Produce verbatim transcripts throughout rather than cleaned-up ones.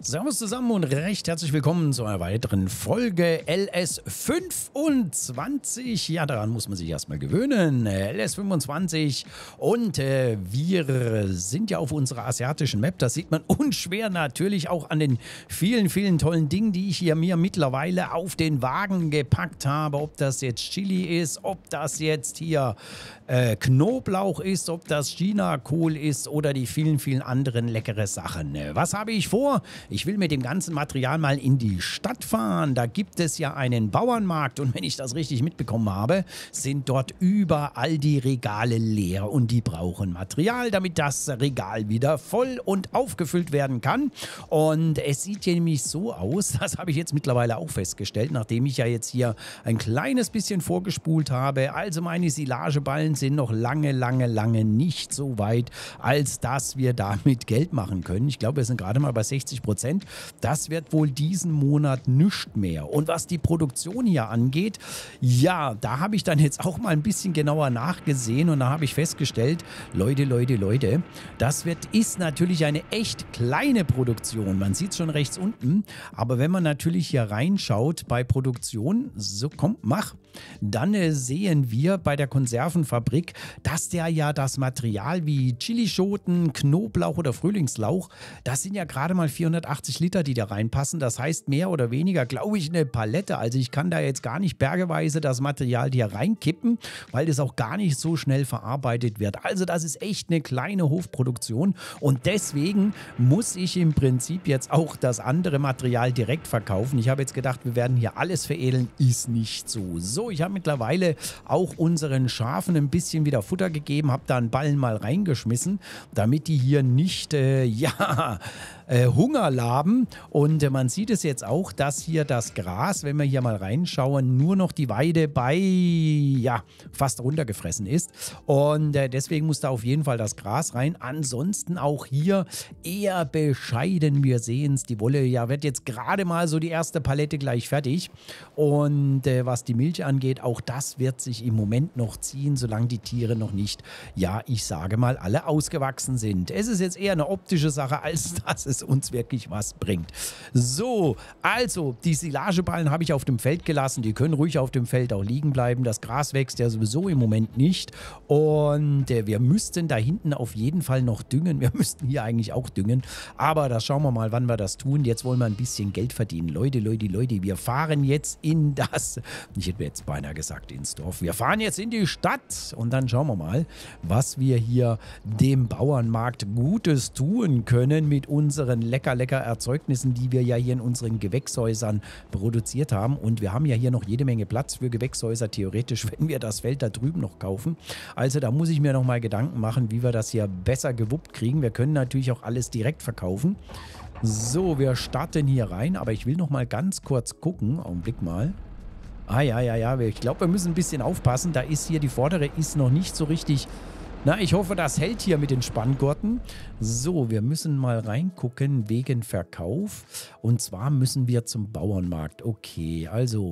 Servus zusammen und recht herzlich willkommen zu einer weiteren Folge L S fünfundzwanzig. Ja, daran muss man sich erstmal gewöhnen. L S fünfundzwanzig und äh, wir sind ja auf unserer asiatischen Map. Das sieht man unschwer natürlich auch an den vielen, vielen tollen Dingen, die ich hier mir mittlerweile auf den Wagen gepackt habe. Ob das jetzt Chili ist, ob das jetzt hier äh, Knoblauch ist, ob das China-Kohl ist oder die vielen, vielen anderen leckere Sachen. Was habe ich vor? Ich will mit dem ganzen Material mal in die Stadt fahren. Da gibt es ja einen Bauernmarkt und wenn ich das richtig mitbekommen habe, sind dort überall die Regale leer und die brauchen Material, damit das Regal wieder voll und aufgefüllt werden kann. Und es sieht hier nämlich so aus, das habe ich jetzt mittlerweile auch festgestellt, nachdem ich ja jetzt hier ein kleines bisschen vorgespult habe. Also meine Silageballen sind noch lange, lange, lange nicht so weit, als dass wir damit Geld machen können. Ich glaube, wir sind gerade mal bei sechzig Prozent. Das wird wohl diesen Monat nichts mehr. Und was die Produktion hier angeht, ja, da habe ich dann jetzt auch mal ein bisschen genauer nachgesehen und da habe ich festgestellt, Leute, Leute, Leute, das wird, ist natürlich eine echt kleine Produktion. Man sieht es schon rechts unten, aber wenn man natürlich hier reinschaut bei Produktion, so komm, mach, dann äh, sehen wir bei der Konservenfabrik, dass der ja das Material wie Chilischoten, Knoblauch oder Frühlingslauch, das sind ja gerade mal vierhundertachtzig Liter, die da reinpassen. Das heißt mehr oder weniger, glaube ich, eine Palette. Also ich kann da jetzt gar nicht bergeweise das Material hier reinkippen, weil das auch gar nicht so schnell verarbeitet wird. Also das ist echt eine kleine Hofproduktion und deswegen muss ich im Prinzip jetzt auch das andere Material direkt verkaufen. Ich habe jetzt gedacht, wir werden hier alles veredeln. Ist nicht so. So, ich habe mittlerweile auch unseren Schafen ein bisschen wieder Futter gegeben, habe da einen Ballen mal reingeschmissen, damit die hier nicht, äh, ja, äh, Hunger laben. Und äh, man sieht es jetzt auch, dass hier das Gras, wenn wir hier mal reinschauen, nur noch die Weide bei, ja, fast runtergefressen ist. Und äh, deswegen muss da auf jeden Fall das Gras rein. Ansonsten auch hier eher bescheiden. Wir sehen es, die Wolle, ja, wird jetzt gerade mal so die erste Palette gleich fertig. Und äh, was die Milch angeht, auch das wird sich im Moment noch ziehen, solange die Tiere noch nicht, ja, ich sage mal, alle ausgewachsen sind. Es ist jetzt eher eine optische Sache, als dass es uns wirklich was bringt. So, also die Silageballen habe ich auf dem Feld gelassen. Die können ruhig auf dem Feld auch liegen bleiben. Das Gras wächst ja sowieso im Moment nicht. Und äh, wir müssten da hinten auf jeden Fall noch düngen. Wir müssten hier eigentlich auch düngen. Aber da schauen wir mal, wann wir das tun. Jetzt wollen wir ein bisschen Geld verdienen. Leute, Leute, Leute, wir fahren jetzt in das, ich hätte jetzt beinahe gesagt ins Dorf. Wir fahren jetzt in die Stadt und dann schauen wir mal, was wir hier dem Bauernmarkt Gutes tun können mit unseren lecker, lecker Erzeugnissen, die wir ja hier in unseren Gewächshäusern produziert haben. Und wir haben ja hier noch jede Menge Platz für Gewächshäuser, theoretisch, wenn wir das Feld da drüben noch kaufen. Also da muss ich mir noch mal Gedanken machen, wie wir das hier besser gewuppt kriegen. Wir können natürlich auch alles direkt verkaufen. So, wir starten hier rein, aber ich will noch mal ganz kurz gucken. Augenblick mal. Ah ja, ja, ja, ich glaube, wir müssen ein bisschen aufpassen. Da ist hier, die vordere ist noch nicht so richtig. Na, ich hoffe, das hält hier mit den Spanngurten. So, wir müssen mal reingucken wegen Verkauf. Und zwar müssen wir zum Bauernmarkt. Okay, also,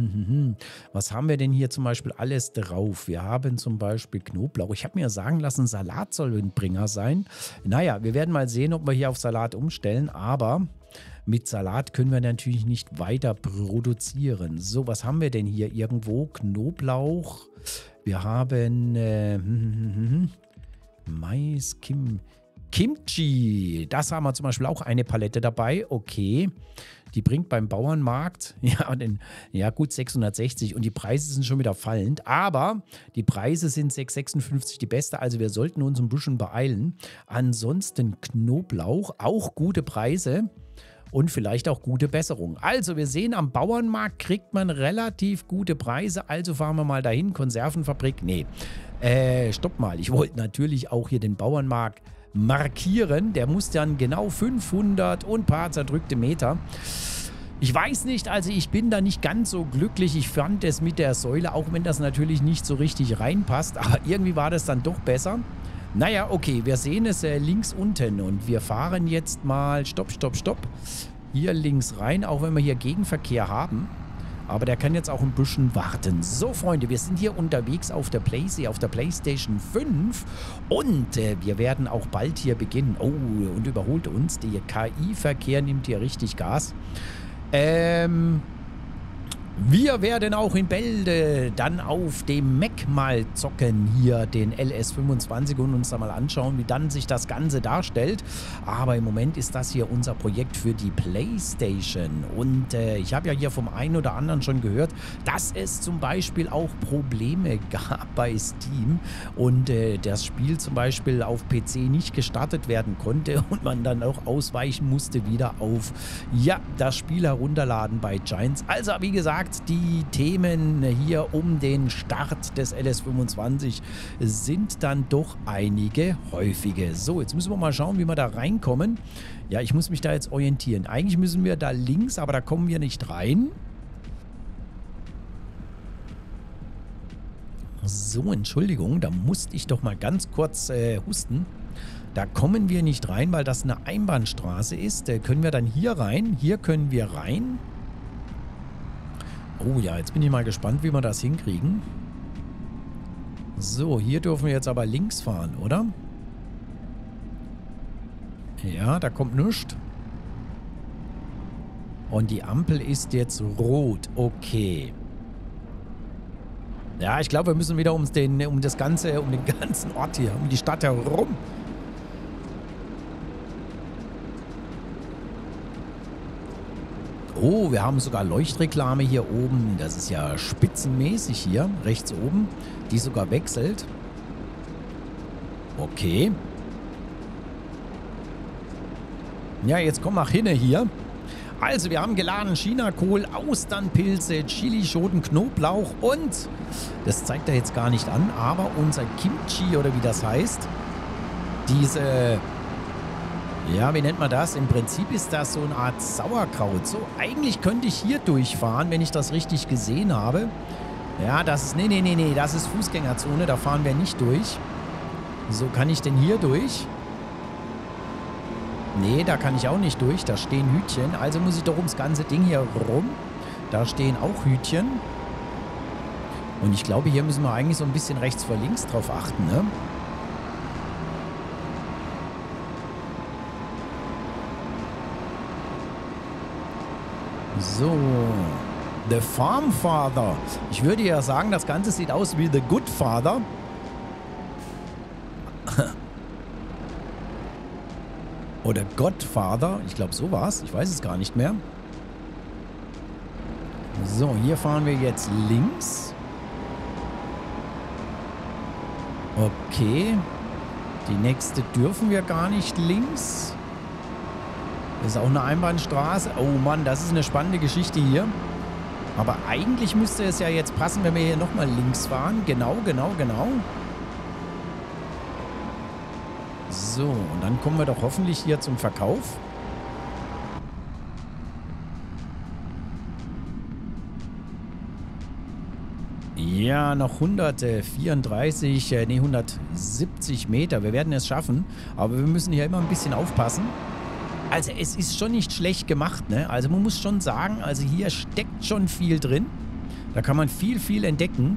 was haben wir denn hier zum Beispiel alles drauf? Wir haben zum Beispiel Knoblauch. Ich habe mir sagen lassen, Salat soll ein Bringer sein. Naja, wir werden mal sehen, ob wir hier auf Salat umstellen, aber mit Salat können wir natürlich nicht weiter produzieren. So, was haben wir denn hier irgendwo? Knoblauch. Wir haben äh, Mais, Kim, Kimchi. Das haben wir zum Beispiel auch eine Palette dabei. Okay. Die bringt beim Bauernmarkt, ja, den, ja gut, sechshundertsechzig und die Preise sind schon wieder fallend, aber die Preise sind sechs Komma sechsundfünfzig die beste, also wir sollten uns ein bisschen beeilen. Ansonsten Knoblauch, auch gute Preise. Und vielleicht auch gute Besserung. Also wir sehen, am Bauernmarkt kriegt man relativ gute Preise. Also fahren wir mal dahin. Konservenfabrik. Nee, äh, stopp mal. Ich wollte natürlich auch hier den Bauernmarkt markieren. Der muss dann genau fünfhundert und ein paar zerdrückte Meter. Ich weiß nicht, also ich bin da nicht ganz so glücklich. Ich fand es mit der Säule, auch wenn das natürlich nicht so richtig reinpasst. Aber irgendwie war das dann doch besser. Naja, okay, wir sehen es äh, links unten und wir fahren jetzt mal, stopp, stopp, stopp, hier links rein, auch wenn wir hier Gegenverkehr haben. Aber der kann jetzt auch ein bisschen warten. So, Freunde, wir sind hier unterwegs auf der Play, auf der PlayStation fünf. Und äh, wir werden auch bald hier beginnen. Oh, und überholt uns. Der K I-Verkehr nimmt hier richtig Gas. Ähm... Wir werden auch in Bälde dann auf dem Mac mal zocken, hier den L S fünfundzwanzig und uns da mal anschauen, wie dann sich das Ganze darstellt. Aber im Moment ist das hier unser Projekt für die PlayStation. Und äh, ich habe ja hier vom einen oder anderen schon gehört, dass es zum Beispiel auch Probleme gab bei Steam und äh, das Spiel zum Beispiel auf P C nicht gestartet werden konnte und man dann auch ausweichen musste wieder auf, ja, das Spiel herunterladen bei Giants. Also wie gesagt, die Themen hier um den Start des L S fünfundzwanzig sind dann doch einige häufige. So, jetzt müssen wir mal schauen, wie wir da reinkommen. Ja, ich muss mich da jetzt orientieren. Eigentlich müssen wir da links, aber da kommen wir nicht rein. So, Entschuldigung, da musste ich doch mal ganz kurz äh, husten. Da kommen wir nicht rein, weil das eine Einbahnstraße ist. Da können wir dann hier rein. Hier können wir rein. Oh ja, jetzt bin ich mal gespannt, wie wir das hinkriegen. So, hier dürfen wir jetzt aber links fahren, oder? Ja, da kommt nichts. Und die Ampel ist jetzt rot. Okay. Ja, ich glaube, wir müssen wieder ums den, um das ganze, um den ganzen Ort hier, um die Stadt herum. Oh, wir haben sogar Leuchtreklame hier oben. Das ist ja spitzenmäßig hier, rechts oben. Die sogar wechselt. Okay. Ja, jetzt komm mal hin hier. Also, wir haben geladen Chinakohl, Austernpilze, Chili, Schoten, Knoblauch und, das zeigt er jetzt gar nicht an, aber unser Kimchi oder wie das heißt, diese... Ja, wie nennt man das? Im Prinzip ist das so eine Art Sauerkraut. So, eigentlich könnte ich hier durchfahren, wenn ich das richtig gesehen habe. Ja, das ist... Nee, nee, nee, nee. Das ist Fußgängerzone. Da fahren wir nicht durch. So, kann ich denn hier durch? Nee, da kann ich auch nicht durch. Da stehen Hütchen. Also muss ich doch ums ganze Ding hier rum. Da stehen auch Hütchen. Und ich glaube, hier müssen wir eigentlich so ein bisschen rechts vor links drauf achten, ne? So, The Farm Father. Ich würde ja sagen, das Ganze sieht aus wie The Good Father. Oder Godfather. Ich glaube, so war es. Ich weiß es gar nicht mehr. So, hier fahren wir jetzt links. Okay. Die nächste dürfen wir gar nicht links. Das ist auch eine Einbahnstraße. Oh Mann, das ist eine spannende Geschichte hier. Aber eigentlich müsste es ja jetzt passen, wenn wir hier nochmal links fahren. Genau, genau, genau. So, und dann kommen wir doch hoffentlich hier zum Verkauf. Ja, noch hundertvierunddreißig, nee, hundertsiebzig Meter. Wir werden es schaffen, aber wir müssen hier immer ein bisschen aufpassen. Also es ist schon nicht schlecht gemacht, ne? Also man muss schon sagen, also hier steckt schon viel drin. Da kann man viel, viel entdecken.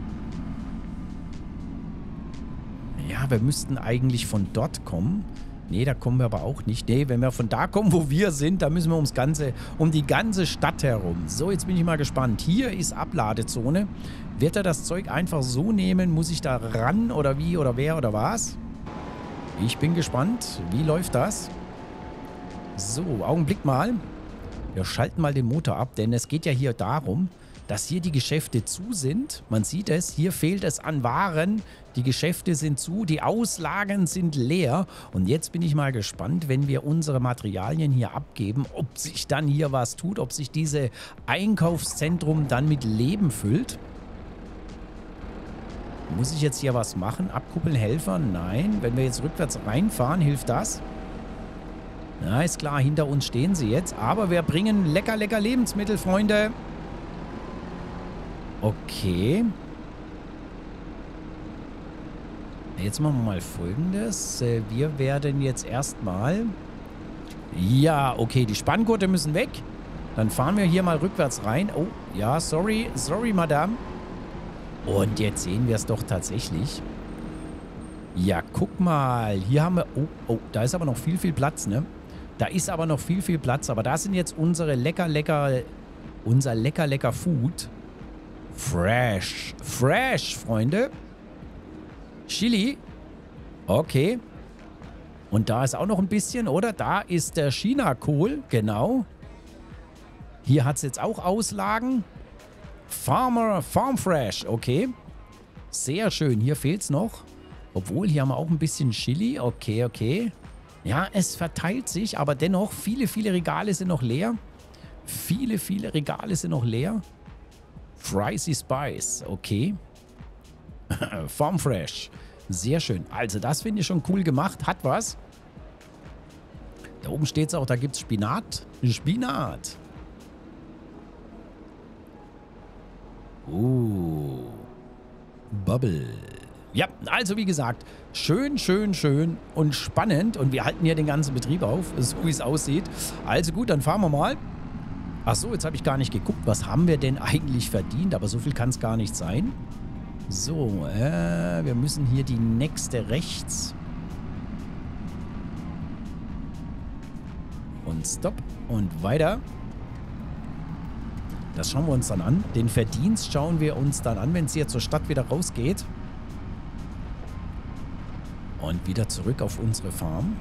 Ja, wir müssten eigentlich von dort kommen. Nee, da kommen wir aber auch nicht. Nee, wenn wir von da kommen, wo wir sind, da müssen wir ums ganze, um die ganze Stadt herum. So, jetzt bin ich mal gespannt. Hier ist Abladezone. Wird er das Zeug einfach so nehmen? Muss ich da ran oder wie oder wer oder was? Ich bin gespannt. Wie läuft das? So, Augenblick mal. Wir schalten mal den Motor ab, denn es geht ja hier darum, dass hier die Geschäfte zu sind. Man sieht es, hier fehlt es an Waren. Die Geschäfte sind zu, die Auslagen sind leer. Und jetzt bin ich mal gespannt, wenn wir unsere Materialien hier abgeben, ob sich dann hier was tut, ob sich dieses Einkaufszentrum dann mit Leben füllt. Muss ich jetzt hier was machen? Abkuppeln, Helfer? Nein. Wenn wir jetzt rückwärts reinfahren, hilft das? Na, ist klar, hinter uns stehen sie jetzt. Aber wir bringen lecker, lecker Lebensmittel, Freunde. Okay. Jetzt machen wir mal Folgendes. Wir werden jetzt erstmal... Ja, okay, die Spanngurte müssen weg. Dann fahren wir hier mal rückwärts rein. Oh, ja, sorry, sorry, Madame. Und jetzt sehen wir es doch tatsächlich. Ja, guck mal. Hier haben wir... Oh, oh, da ist aber noch viel, viel Platz, ne? Da ist aber noch viel, viel Platz. Aber da sind jetzt unsere lecker, lecker... Unser lecker, lecker Food. Fresh. Fresh, Freunde. Chili. Okay. Und da ist auch noch ein bisschen, oder? Da ist der China-Kohl, genau. Hier hat es jetzt auch Auslagen. Farmer, Farm Fresh, okay. Sehr schön, hier fehlt es noch. Obwohl, hier haben wir auch ein bisschen Chili, okay, okay. Ja, es verteilt sich, aber dennoch, viele, viele Regale sind noch leer. Viele, viele Regale sind noch leer. Fricy Spice, okay. Farm Fresh. Sehr schön. Also das finde ich schon cool gemacht. Hat was. Da oben steht es auch, da gibt es Spinat. Spinat. Oh. Bubble. Ja, also wie gesagt, schön, schön, schön und spannend. Und wir halten hier den ganzen Betrieb auf, so wie es aussieht. Also gut, dann fahren wir mal. Ach so, jetzt habe ich gar nicht geguckt, was haben wir denn eigentlich verdient? Aber so viel kann es gar nicht sein. So, äh, wir müssen hier die nächste rechts. Und stopp und weiter. Das schauen wir uns dann an. Den Verdienst schauen wir uns dann an, wenn es hier zur Stadt wieder rausgeht. Und wieder zurück auf unsere Farm.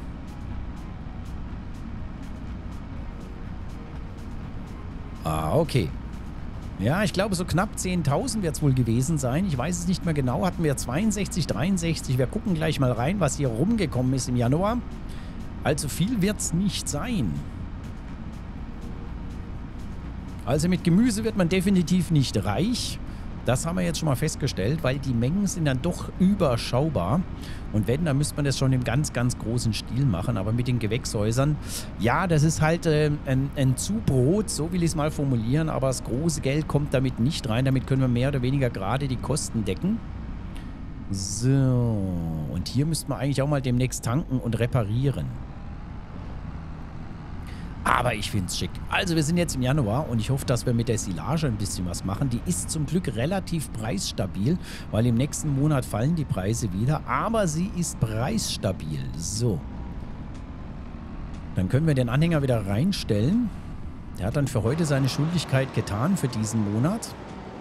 Ah, okay. Ja, ich glaube, so knapp zehntausend wird es wohl gewesen sein. Ich weiß es nicht mehr genau. Hatten wir zweiundsechzig, dreiundsechzig. Wir gucken gleich mal rein, was hier rumgekommen ist im Januar. Also viel wird es nicht sein. Also mit Gemüse wird man definitiv nicht reich. Das haben wir jetzt schon mal festgestellt, weil die Mengen sind dann doch überschaubar. Und wenn, dann müsste man das schon im ganz, ganz großen Stil machen. Aber mit den Gewächshäusern, ja, das ist halt äh, ein, ein Zubrot, so will ich es mal formulieren. Aber das große Geld kommt damit nicht rein. Damit können wir mehr oder weniger gerade die Kosten decken. So, und hier müssten wir eigentlich auch mal demnächst tanken und reparieren. Aber ich finde es schick. Also wir sind jetzt im Januar und ich hoffe, dass wir mit der Silage ein bisschen was machen. Die ist zum Glück relativ preisstabil, weil im nächsten Monat fallen die Preise wieder. Aber sie ist preisstabil. So. Dann können wir den Anhänger wieder reinstellen. Der hat dann für heute seine Schuldigkeit getan für diesen Monat.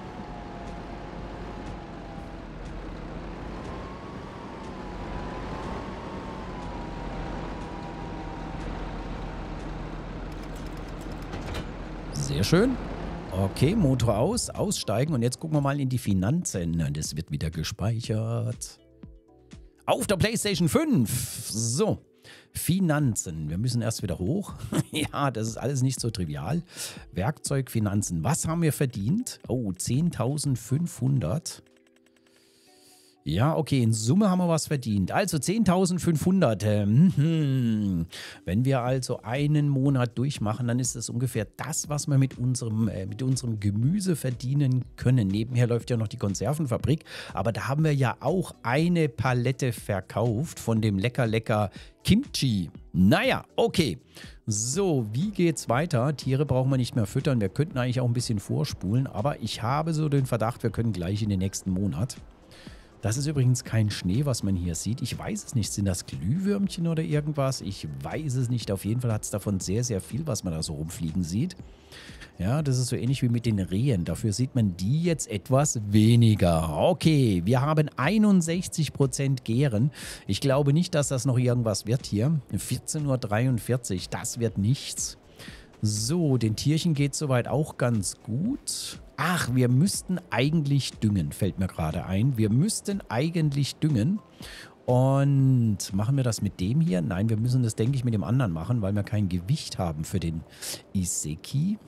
Sehr schön. Okay, Motor aus, aussteigen und jetzt gucken wir mal in die Finanzen. Das wird wieder gespeichert. Auf der PlayStation fünf. So, Finanzen. Wir müssen erst wieder hoch. Ja, das ist alles nicht so trivial. Werkzeug, Finanzen. Was haben wir verdient? Oh, zehntausendfünfhundert. Ja, okay, in Summe haben wir was verdient. Also zehntausendfünfhundert. Ähm, wenn wir also einen Monat durchmachen, dann ist das ungefähr das, was wir mit unserem, äh, mit unserem Gemüse verdienen können. Nebenher läuft ja noch die Konservenfabrik, aber da haben wir ja auch eine Palette verkauft von dem lecker, lecker Kimchi. Naja, okay. So, wie geht's weiter? Tiere brauchen wir nicht mehr füttern. Wir könnten eigentlich auch ein bisschen vorspulen, aber ich habe so den Verdacht, wir können gleich in den nächsten Monat. Das ist übrigens kein Schnee, was man hier sieht. Ich weiß es nicht. Sind das Glühwürmchen oder irgendwas? Ich weiß es nicht. Auf jeden Fall hat es davon sehr, sehr viel, was man da so rumfliegen sieht. Ja, das ist so ähnlich wie mit den Rehen. Dafür sieht man die jetzt etwas weniger. Okay, wir haben einundsechzig Prozent Gären. Ich glaube nicht, dass das noch irgendwas wird hier. vierzehn Uhr dreiundvierzig, das wird nichts. So, den Tierchen geht es soweit auch ganz gut. Ach, wir müssten eigentlich düngen, fällt mir gerade ein. Wir müssten eigentlich düngen. Und machen wir das mit dem hier? Nein, wir müssen das, denke ich, mit dem anderen machen, weil wir kein Gewicht haben für den Iseki.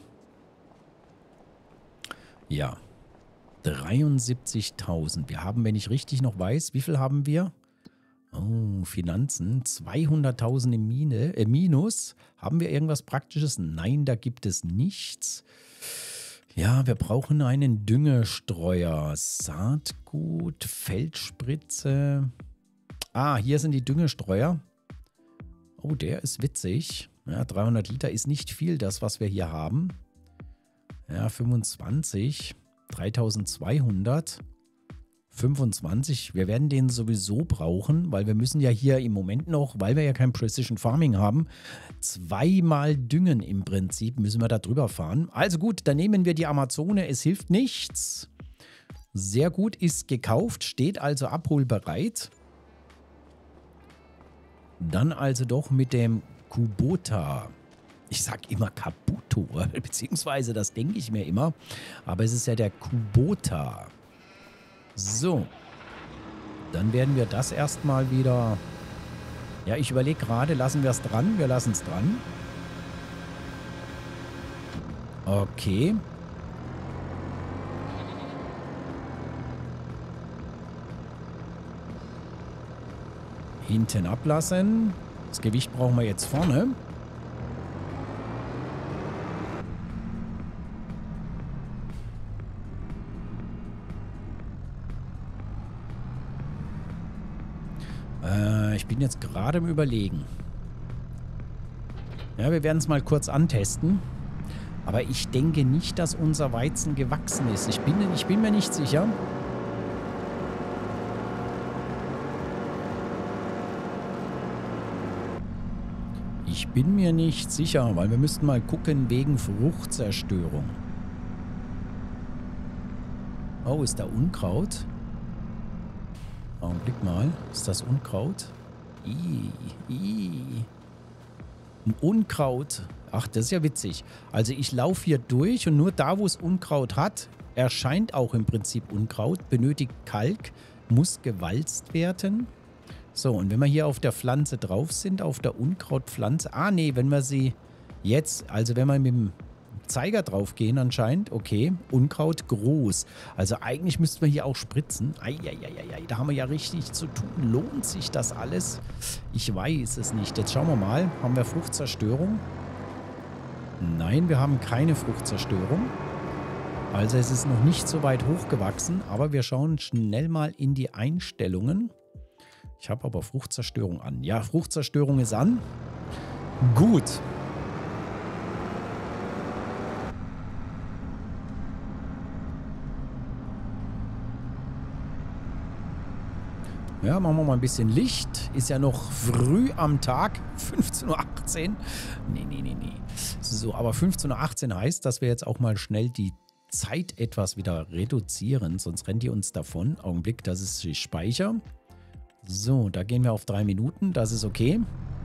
Ja, dreiundsiebzigtausend. Wir haben, wenn ich richtig noch weiß, wie viel haben wir? Oh, Finanzen, zweihunderttausend im Mine, äh, Minus. Haben wir irgendwas Praktisches? Nein, da gibt es nichts. Ja, wir brauchen einen Düngestreuer. Saatgut, Feldspritze. Ah, hier sind die Düngestreuer. Oh, der ist witzig. Ja, dreihundert Liter ist nicht viel, das, was wir hier haben. Ja, fünfundzwanzig. dreitausendzweihundert. fünfundzwanzig. Wir werden den sowieso brauchen, weil wir müssen ja hier im Moment noch, weil wir ja kein Precision Farming haben, zweimal düngen im Prinzip, müssen wir da drüber fahren. Also gut, dann nehmen wir die Amazone, es hilft nichts. Sehr gut, ist gekauft, steht also abholbereit. Dann also doch mit dem Kubota. Ich sag immer Kabuto, beziehungsweise das denke ich mir immer, aber es ist ja der Kubota. So, dann werden wir das erstmal wieder, ja, ich überlege gerade, lassen wir es dran, wir lassen es dran. Okay. Hinten ablassen. Das Gewicht brauchen wir jetzt vorne. Äh, ich bin jetzt gerade im Überlegen. Ja, wir werden es mal kurz antesten. Aber ich denke nicht, dass unser Weizen gewachsen ist. Ich bin, ich bin mir nicht sicher. Ich bin mir nicht sicher, weil wir müssten mal gucken wegen Fruchtzerstörung. Oh, ist da Unkraut? Augenblick mal. Ist das Unkraut? Ih, ih. Ein Unkraut. Ach, das ist ja witzig. Also ich laufe hier durch und nur da, wo es Unkraut hat, erscheint auch im Prinzip Unkraut, benötigt Kalk, muss gewalzt werden. So, und wenn wir hier auf der Pflanze drauf sind, auf der Unkrautpflanze, ah nee, wenn wir sie jetzt, also wenn wir mit dem Zeiger drauf gehen anscheinend, okay, Unkraut groß. Also eigentlich müssten wir hier auch spritzen. Eieieiei, da haben wir ja richtig zu tun. Lohnt sich das alles? Ich weiß es nicht. Jetzt schauen wir mal, haben wir Fruchtzerstörung? Nein, wir haben keine Fruchtzerstörung. Also es ist noch nicht so weit hochgewachsen, aber wir schauen schnell mal in die Einstellungen. Ich habe aber Fruchtzerstörung an. Ja, Fruchtzerstörung ist an. Gut. Ja, machen wir mal ein bisschen Licht. Ist ja noch früh am Tag. fünfzehn Uhr achtzehn. Nee, nee, nee, nee. So, aber fünfzehn Uhr achtzehn heißt, dass wir jetzt auch mal schnell die Zeit etwas wieder reduzieren. Sonst rennt die uns davon. Augenblick, das ist die Speicher. So, da gehen wir auf drei Minuten. Das ist okay.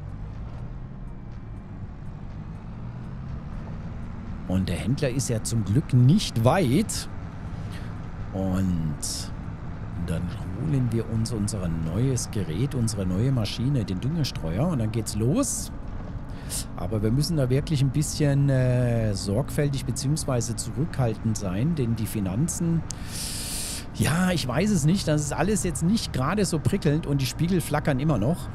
Und der Händler ist ja zum Glück nicht weit. Und dann holen wir uns unser neues Gerät, unsere neue Maschine, den Düngestreuer. Und dann geht's los. Aber wir müssen da wirklich ein bisschen äh, sorgfältig bzw. zurückhaltend sein, denn die Finanzen... Ja, ich weiß es nicht. Das ist alles jetzt nicht gerade so prickelnd und die Spiegel flackern immer noch.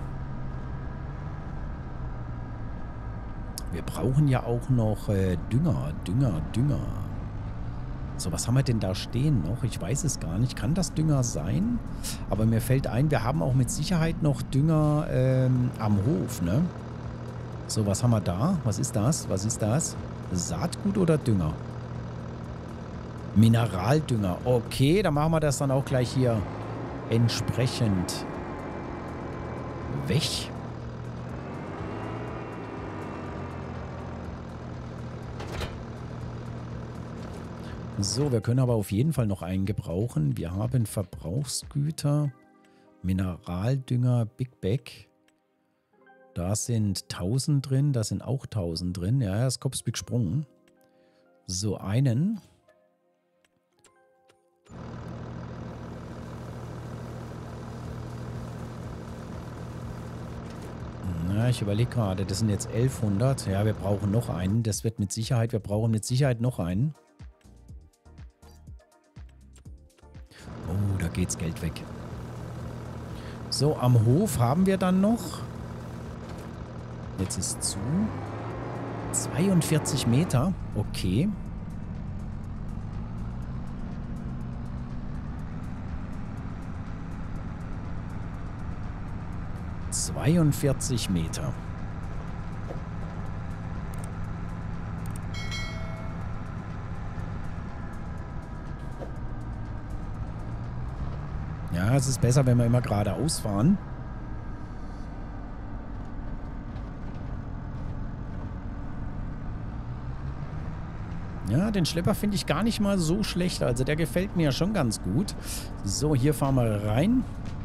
Wir brauchen ja auch noch äh, Dünger, Dünger, Dünger. So, was haben wir denn da stehen noch? Ich weiß es gar nicht. Kann das Dünger sein? Aber mir fällt ein, wir haben auch mit Sicherheit noch Dünger ähm, am Hof, ne? So, was haben wir da? Was ist das? Was ist das? Saatgut oder Dünger? Mineraldünger. Okay, dann machen wir das dann auch gleich hier entsprechend weg. So, wir können aber auf jeden Fall noch einen gebrauchen. Wir haben Verbrauchsgüter, Mineraldünger, Big Bag. Da sind tausend drin, da sind auch tausend drin. Ja, das Kopf ist gesprungen. So, einen. Ja, ich überlege gerade, das sind jetzt elfhundert. Ja, wir brauchen noch einen. Das wird mit Sicherheit, wir brauchen mit Sicherheit noch einen. Oh, da geht's Geld weg. So, am Hof haben wir dann noch. Jetzt ist zu. zweiundvierzig Meter. Okay. zweiundvierzig Meter. Ja, es ist besser, wenn wir immer geradeaus fahren. Ja, den Schlepper finde ich gar nicht mal so schlecht. Also der gefällt mir ja schon ganz gut. So, hier fahren wir rein.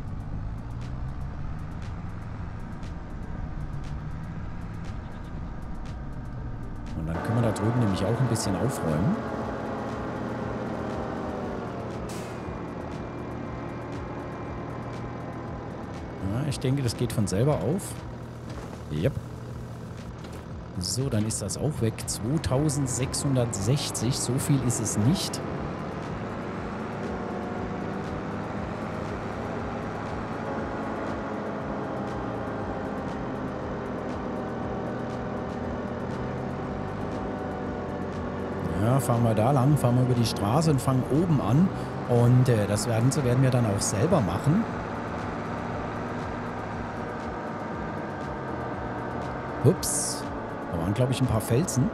Und dann können wir da drüben nämlich auch ein bisschen aufräumen. Ja, ich denke, das geht von selber auf. Yep. So, dann ist das auch weg. zweitausendsechshundertsechzig, so viel ist es nicht. Ja, fahren wir da lang, fahren wir über die Straße und fangen oben an. Und äh, das werden, so werden wir dann auch selber machen. Ups. Da waren, glaube ich, ein paar Felsen.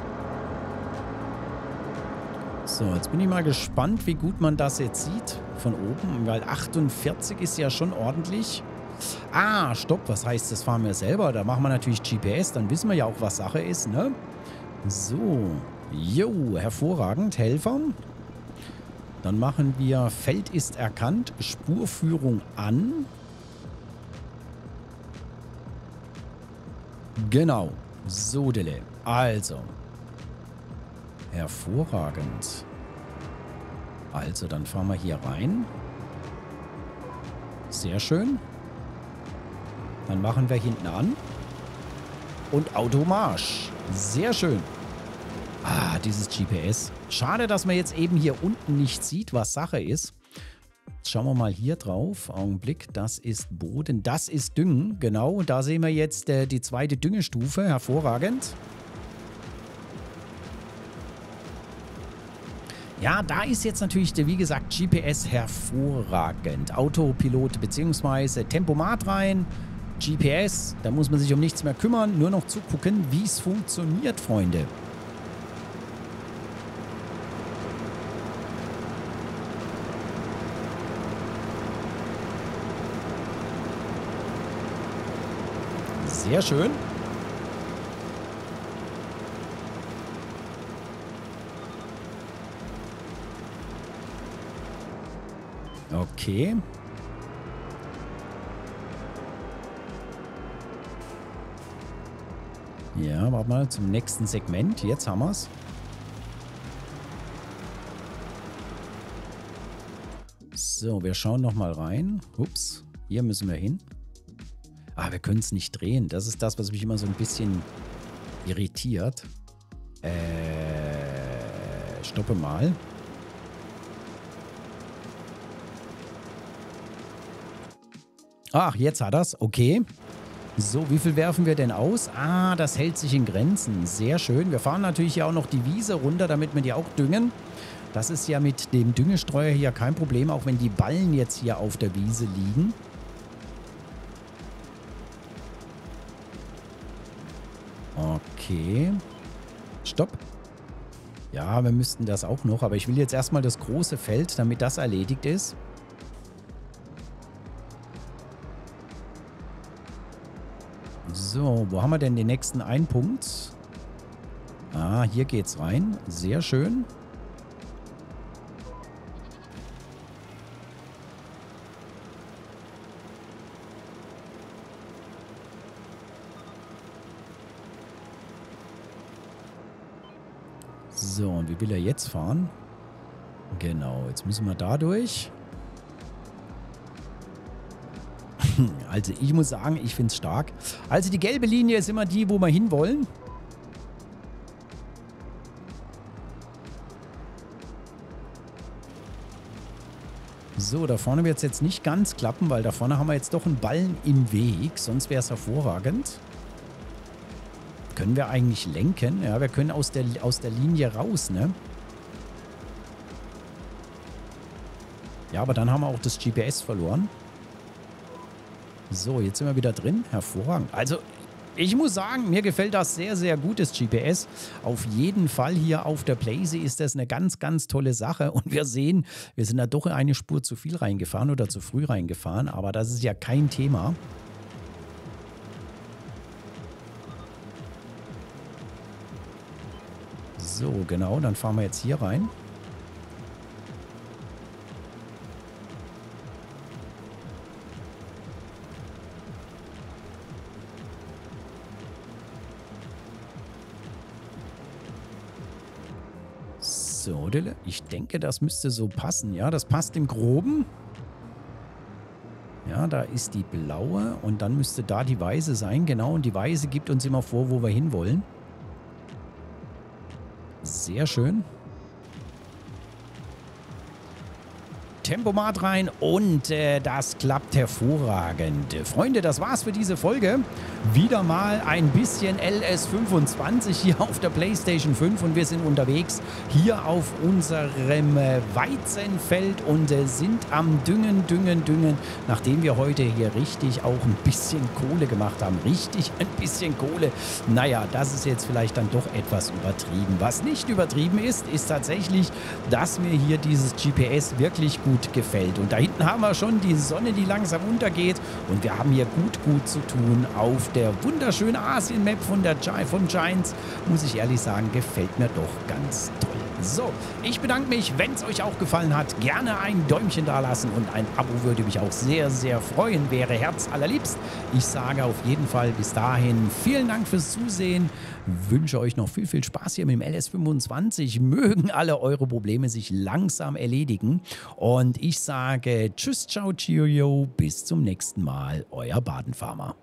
So, jetzt bin ich mal gespannt, wie gut man das jetzt sieht von oben, weil achtundvierzig ist ja schon ordentlich. Ah, stopp, was heißt, das fahren wir selber? Da machen wir natürlich G P S, dann wissen wir ja auch, was Sache ist, ne? So, jo, hervorragend, Helfer. Dann machen wir Feld ist erkannt, Spurführung an. Genau. So, Dille. Also. Hervorragend. Also, dann fahren wir hier rein. Sehr schön. Dann machen wir hinten an. Und Automarsch. Sehr schön. Ah, dieses G P S. Schade, dass man jetzt eben hier unten nicht sieht, was Sache ist. Jetzt schauen wir mal hier drauf. Augenblick, das ist Boden. Das ist Düngen, genau. Da sehen wir jetzt äh, die zweite Düngestufe. Hervorragend. Ja, da ist jetzt natürlich, wie gesagt, G P S hervorragend. Autopilot bzw. Tempomat rein. G P S, da muss man sich um nichts mehr kümmern. Nur noch zugucken, wie es funktioniert, Freunde. Sehr schön. Okay. Ja, warte mal zum nächsten Segment. Jetzt haben wir es. So, wir schauen noch mal rein. Ups, hier müssen wir hin. Ah, wir können es nicht drehen. Das ist das, was mich immer so ein bisschen irritiert. Äh, stoppe mal. Ach, jetzt hat er's. Okay. So, wie viel werfen wir denn aus? Ah, das hält sich in Grenzen. Sehr schön. Wir fahren natürlich ja auch noch die Wiese runter, damit wir die auch düngen. Das ist ja mit dem Düngestreuer hier kein Problem, auch wenn die Ballen jetzt hier auf der Wiese liegen. Okay. Stopp. Ja, wir müssten das auch noch, aber ich will jetzt erstmal das große Feld, damit das erledigt ist. So, wo haben wir denn den nächsten einen Punkt? Ah, hier geht's rein. Sehr schön. So, und wie will er jetzt fahren? Genau, jetzt müssen wir da durch. Also ich muss sagen, ich finde es stark. Also die gelbe Linie ist immer die, wo wir hinwollen. So, da vorne wird es jetzt nicht ganz klappen, weil da vorne haben wir jetzt doch einen Ballen im Weg. Sonst wäre es hervorragend. Können wir eigentlich lenken? Ja, wir können aus der, aus der Linie raus, ne? Ja, aber dann haben wir auch das G P S verloren. So, jetzt sind wir wieder drin. Hervorragend. Also, Ich muss sagen, mir gefällt das sehr, sehr gut, das G P S. Auf jeden Fall hier auf der Playsee ist das eine ganz, ganz tolle Sache. Und wir sehen, wir sind da doch eine Spur zu viel reingefahren oder zu früh reingefahren. Aber das ist ja kein Thema. So, genau, dann fahren wir jetzt hier rein. So, ich denke, das müsste so passen. Ja, das passt im Groben. Ja, da ist die blaue und dann müsste da die weiße sein. Genau, und die weiße gibt uns immer vor, wo wir hinwollen. Sehr schön. Tempomat rein und äh, das klappt hervorragend. Freunde, das war's für diese Folge. Wieder mal ein bisschen L S fünfundzwanzig hier auf der PlayStation fünf und wir sind unterwegs hier auf unserem äh, Weizenfeld und äh, sind am Düngen, Düngen, Düngen, nachdem wir heute hier richtig auch ein bisschen Kohle gemacht haben. Richtig ein bisschen Kohle. Naja, das ist jetzt vielleicht dann doch etwas übertrieben. Was nicht übertrieben ist, ist tatsächlich, dass mir hier dieses G P S wirklich gut gefällt. Und da hinten haben wir schon die Sonne, die langsam untergeht und wir haben hier gut, gut zu tun auf der wunderschönen Asien-Map von, der Gi von Giants. Muss ich ehrlich sagen, gefällt mir doch ganz toll. So, ich bedanke mich, wenn es euch auch gefallen hat, gerne ein Däumchen da lassen und ein Abo würde mich auch sehr, sehr freuen, wäre Herz allerliebst. Ich sage auf jeden Fall bis dahin vielen Dank fürs Zusehen, wünsche euch noch viel, viel Spaß hier mit dem L S fünfundzwanzig, mögen alle eure Probleme sich langsam erledigen und ich sage tschüss, ciao, cheerio, bis zum nächsten Mal, euer Badenfarmer.